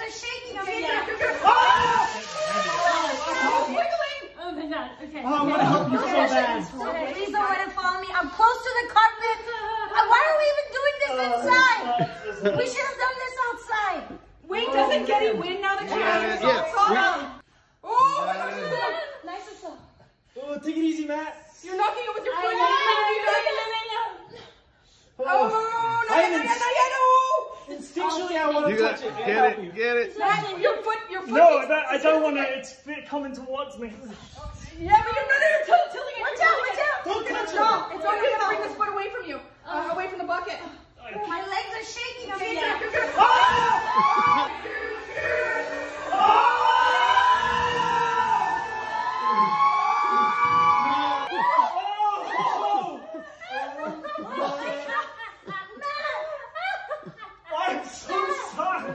are shaking. Oh my God. Okay. Oh, I'm gonna help you so bad. Please don't let it follow me. I'm close to the carpet. Why are we even doing this inside? We should have done this outside. Wait, doesn't Getty win now that you're Nice and slow. Oh, take it easy, Matt. You're knocking it with your foot. Instinctually, I want to touch it. Get it. Matt, your foot. No, I don't want to. It's coming towards me. Yeah, but you're tilting it. Watch out. Don't touch it. Stop. It's only going to bring this foot away from you. Away from the bucket. My legs are shaking. Ah!